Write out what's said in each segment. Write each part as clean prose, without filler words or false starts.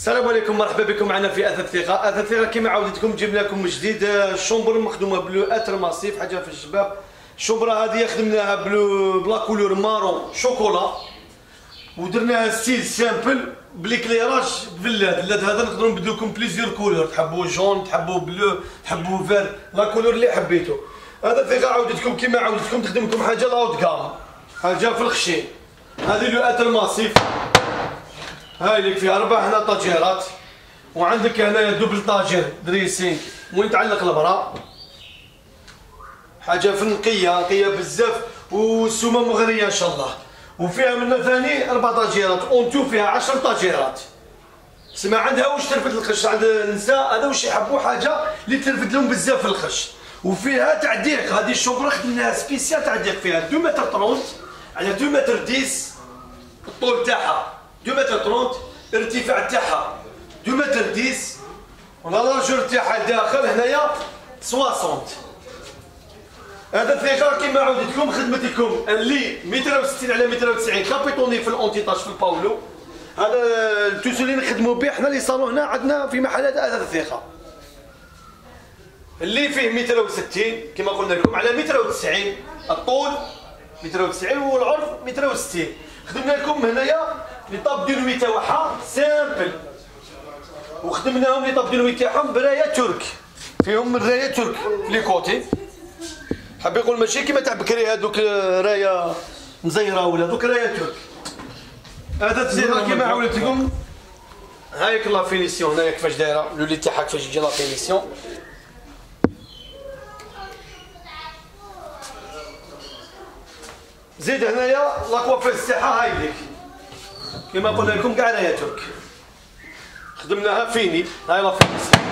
السلام عليكم، مرحبا بكم معنا في اثاث ثقه. اثاث ثقه كما عودتكم جبنا لكم جديد الشومبر مخدومه بلو اتر ماسيف، حاجه في الشباب. الشومبره هذه خدمناها بلا كولور مارون شوكولا ودرناها ستيل سامبل بليكليراج باللاد. هذا نقدروا نبدلو لكم بليزيور كولور، تحبوا جون تحبوا بلو تحبوا فير، لا كولور اللي حبيتو. هذا ثقه عودتكم كما عودتكم تخدم لكم حاجه لاوت كام، حاجه في الخشين. هذه لو اتر ماسيف، هاي لك فيها 4 هنا طاجيرات، وعندك هنايا دوبل طاجير دريسينغ وين تعلق البرا، حاجه في نقيه بزاف والسومه مغريه ان شاء الله. وفيها من ثاني 4 طاجيرات، اونتو فيها 10 طاجيرات. سما عندها واش ترفد الخش عند النساء، هذا واش يحبوا حاجه اللي ترفد لهم بزاف في الخش. وفيها تعديق، هذه الشومبره خدمناها سبيسيال تعديق، فيها 2 متر 30 على 2 متر 10 الطول تاعها 2 متر 30، الارتفاع تاعها 2 متر 10، واللارجور تاعها داخل هنايا 60. هذا الثقه كما عودتكم خدمتكم اللي 160 على 190 كابيتوني في الاونتيتاج في الباولو. هذا التوسو اللي نخدموا به حنا لي صالون هنا عندنا في محلات هذا الثقه اللي فيه 160 كما قلنا لكم على 190 الطول 190 والعرض 160. خدمنا لكم هنايا لي طاب دو نوي تاعها سامبل، وخدمناهم لي طاب دو نوي تاعهم برايه ترك، فيهم الرايه ترك في لي كوتي. حاب يقول ماشي كيما تاع بكري هذوك رايه مزيره ولا دوك رايه ترك. هذا التزيير كيما عودتكم. هايك لا فينيسيون هنايا كيفاش دايره لولي تاعها كيفاش يجي لا فينيسيون. زيد هنايا لاكوافيس تاعها هاي ديك كما قلنا لكم كاع رايه ترك، خدمناها فيني هاي لا فينيسيون.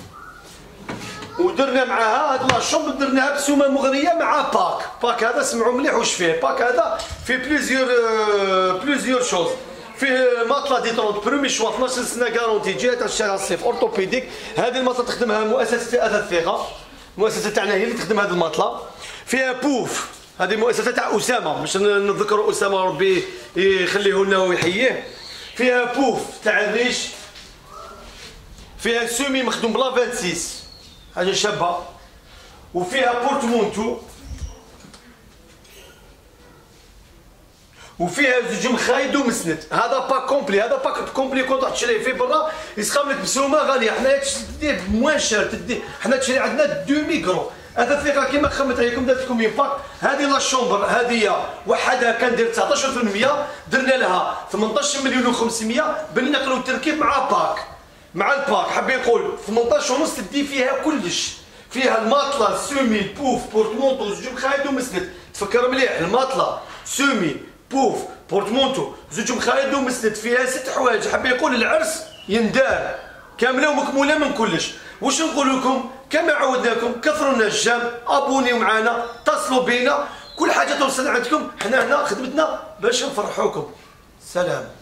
ودرنا معاها هاد لاشومب درناها بسومه مغريه مع باك هذا سمعوا مليح واش فيه. باك هذا فيه بليزيور شوز، فيه ماطله ديترونت برومي شوا 12 سنه كارونتي جهه تاع الشارع الصيف اورتوبيديك. هذه الماطله تخدمها مؤسسه اثاث ثقه، المؤسسه تاعنا هي اللي تخدم هذه الماطله. فيها بوف، هذه مؤسسه تاع اسامه باش نذكروا اسامه ربي يخليه لنا ويحييه. فيها بوف تاع الريش، فيها سومي مخدوم بلا 26 حاجه شابه، وفيها بورتمونتو، وفيها زوج مخايد ومسند. هذا باك كومبلي، هذا باك كومبلي كون تروح تشريه في برا يسخم لك بسومه غاليه. حنايا تديه بموان شار، تديه حنا تشري عندنا 2 ميكرو. هذا الثقه كيما خمت عليكم درت لكم باك. هذه لا شومبر هذه وحدها كندير 19%، درنا لها 18 مليون و500 بالنقل والتركيب مع باك. مع الباك حاب يقول 18 ونص تدي فيها كلش، فيها الماطله سومي البوف بورتمونتو زوج مخايد ومسند. تفكر مليح، الماطله سومي بوف بورتمونتو زوج مخايد ومسند، فيها 6 حوايج. حاب يقول العرس يندار كامله ومكموله من كلش. واش نقول لكم كما عودناكم، كثروا لنا الجام، ابونيو معنا، اتصلوا بينا، كل حاجه توصل عندكم. حنا هنا خدمتنا باش نفرحوكم. سلام.